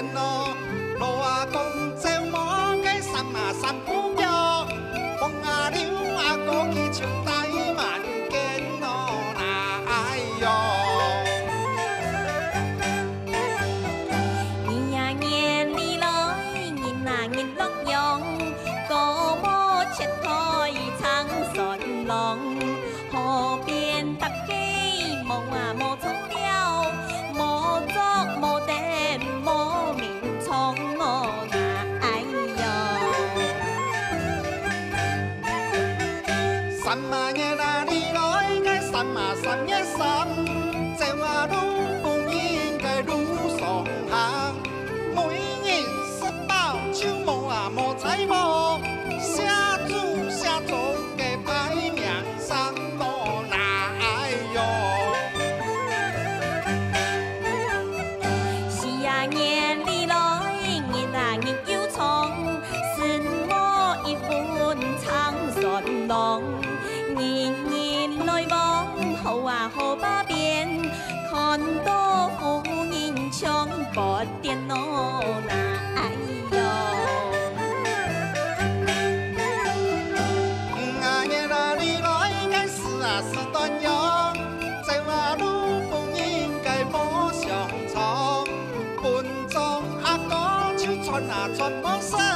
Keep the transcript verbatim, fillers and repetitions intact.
见咯，路啊讲走马个三啊三不叫，风啊流啊过去像大万见咯那哎哟。 年呀年里来，年啊年落阳，高帽切台长顺浪，河边搭机无啊无错了，无作无地无名创我那哎哟。 三啊年啊里来个三啊三月三，走啊路不应该路上行，每日十包就无啊无财宝，写主写作个排名上路那哎哟。 是啊，年里来，年啊年又长，什么一份长顺浪，年年来往，好啊好把变，看到夫人唱不点咯那哎哟。 五啊年啊里来个四啊四段阳，走啊路不应该无上床，本庄阿哥就传啊传无声。